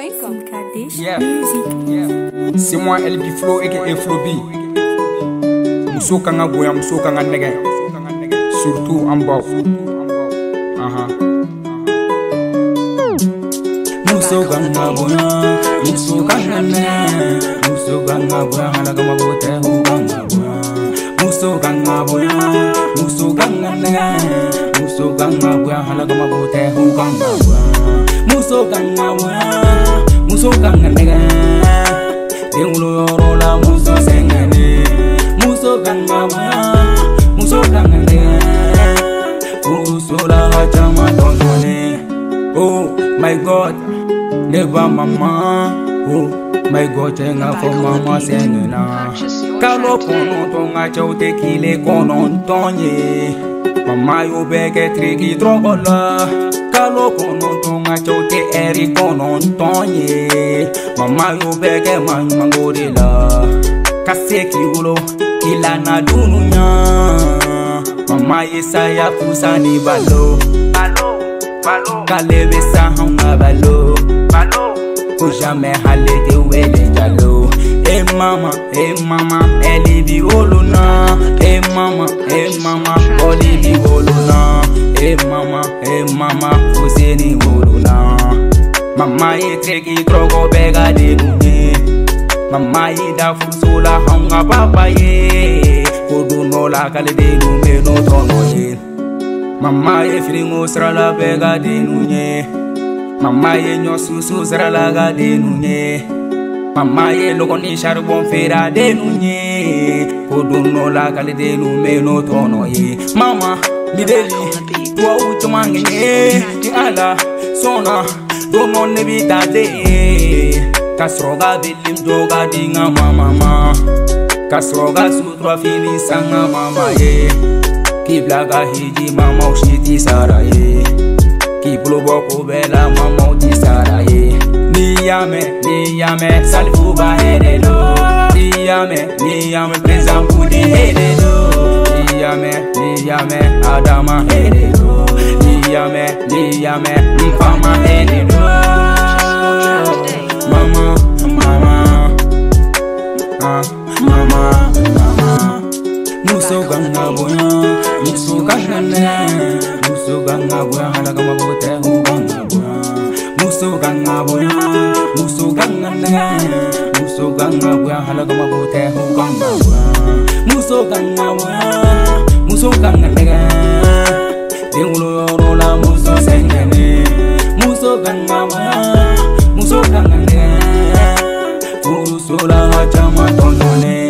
Yeah. C'est moi LB Flow aka Flow B. Muso kanga boya, muso kanga nege. Surtout en bas. Muso kanga boya, muso kanga nege. Muso kanga boya, halaga mabote hukanga boya. Muso kanga boya, muso kanga nege. Muso kanga boya, halaga mabote hukanga boya. Muso kanga boya, muso kanga nege. Dengulo yoro la muso sengene. Muso kanga boya, muso kanga nege. Muso la hachama tonone. Oh my God, never mama. Oh my God, chenga for mama sengena. Kalo kono tonga chote kile kono tonye. Mama yo beke triki trobola. Kalo kono tonga chote eri kono tonye. Mama yo beke mangorila. Kaseki ulo kila na dununya. Mama yesaya kusani balo. Balo kalebe sa hanga balo. Jamais halete wele jalo. Mama, elibi oluna. Mama, olibi oluna. Mama, fuseni oluna. Mama treki trogo bega de nune. Mama da fusula hanga papa ye. Kodu no la kale de nume no tono ye. Mama fringo srala bega de nune. Mama nyo susu srala ga de nune. Mama logoni charbon fera de nunye. Kodu no la kale de nume no tono ye. Mama lideli tua utumange ni ala sona dono nebita de. Kasroga bilim joga dinga mama. Kasroga sutra fili sanga mama ye. Kiblaga hiji mama ushiti sara ye. Kiblo boko bela mama uti sara ye. Niyame salifu ba hedelo. Niyame prezam kudi hedelo. Niyame adama hedelo. Niyame mpama hedelo. Mama muso ganga boya, muso ganga ne. Muso ganga boya, halaga mabote hukanga boya. Muso ganga boya, muso ganga ne. Muso ganga boya, halaga mabote hukanga boya. Muso ganga boya, muso ganga ne. Dengulo yoro la muso sengene. Muso ganga boya, muso ganga ne. Muso la hachama tonone.